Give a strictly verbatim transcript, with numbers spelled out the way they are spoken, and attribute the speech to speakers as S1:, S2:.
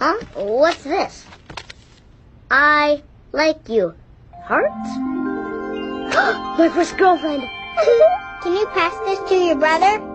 S1: Huh? What's this? I like you. Heart? My first girlfriend. Can you pass this to your brother?